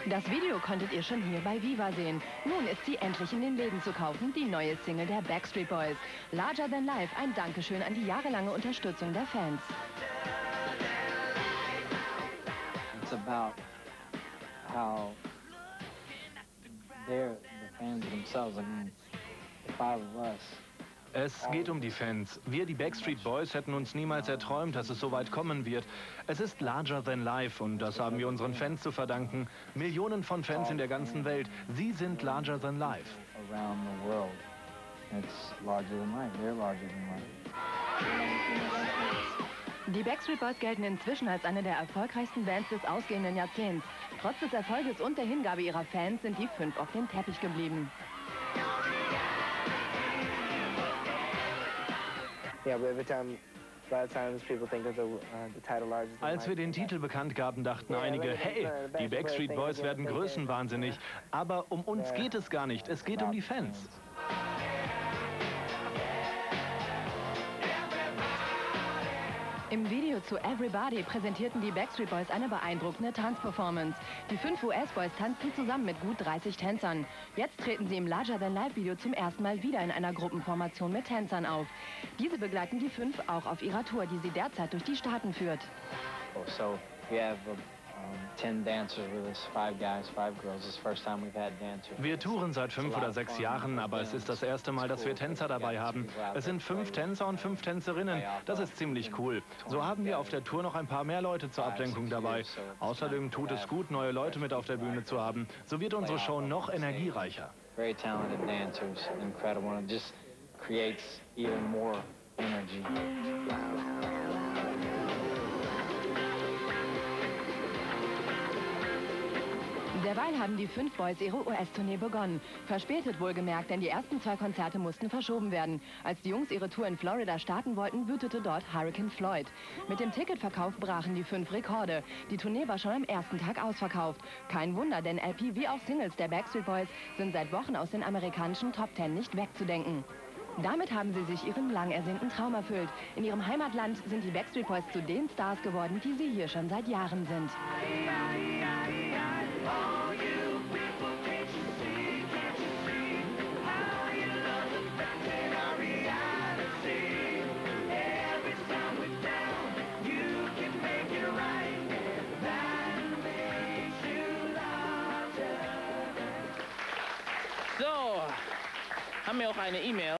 Das Video konntet ihr schon hier bei Viva sehen. Nun ist sie endlich in den Läden zu kaufen, die neue Single der Backstreet Boys. Larger Than Life, ein Dankeschön an die jahrelange Unterstützung der Fans. It's about how the fans themselves, I mean, the five of us. Es geht um die Fans. Wir, die Backstreet Boys, hätten uns niemals erträumt, dass es so weit kommen wird. Es ist larger than life und das haben wir unseren Fans zu verdanken. Millionen von Fans in der ganzen Welt. Sie sind larger than life. Around the world. It's larger than life. They're larger than life. Die Backstreet Boys gelten inzwischen als eine der erfolgreichsten Bands des ausgehenden Jahrzehnts. Trotz des Erfolges und der Hingabe ihrer Fans sind die 5 auf dem Teppich geblieben. Als wir den Titel bekannt gaben, dachten einige, hey, die Backstreet Boys werden größenwahnsinnig. Aber um uns geht es gar nicht, es geht um die Fans. Im Video zu Everybody präsentierten die Backstreet Boys eine beeindruckende Tanzperformance. Die 5 US-Boys tanzten zusammen mit gut 30 Tänzern. Jetzt treten sie im Larger Than Life Video zum ersten Mal wieder in einer Gruppenformation mit Tänzern auf. Diese begleiten die 5 auch auf ihrer Tour, die sie derzeit durch die Staaten führt. So we have 10 dancers with us, 5 guys, 5 girls. It's the first time we've had dancers. Wir touren seit 5 oder 6 Jahren, aber es ist das erste Mal, dass wir Tänzer dabei haben. Es sind 5 Tänzer und 5 Tänzerinnen. Das ist ziemlich cool. So haben wir auf der Tour noch ein paar mehr Leute zur Ablenkung dabei. Außerdem tut es gut, neue Leute mit auf der Bühne zu haben. So wird unsere Show noch energiereicher. Very talented dancers, incredible, and it just creates even more energy. Derweil haben die 5 Boys ihre US-Tournee begonnen. Verspätet wohlgemerkt, denn die ersten 2 Konzerte mussten verschoben werden. Als die Jungs ihre Tour in Florida starten wollten, wütete dort Hurricane Floyd. Mit dem Ticketverkauf brachen die 5 Rekorde. Die Tournee war schon am ersten Tag ausverkauft. Kein Wunder, denn LP wie auch Singles der Backstreet Boys sind seit Wochen aus den amerikanischen Top 10 nicht wegzudenken. Damit haben sie sich ihren lang ersehnten Traum erfüllt. In ihrem Heimatland sind die Backstreet Boys zu den Stars geworden, die sie hier schon seit Jahren sind. So, haben wir auch eine E-Mail.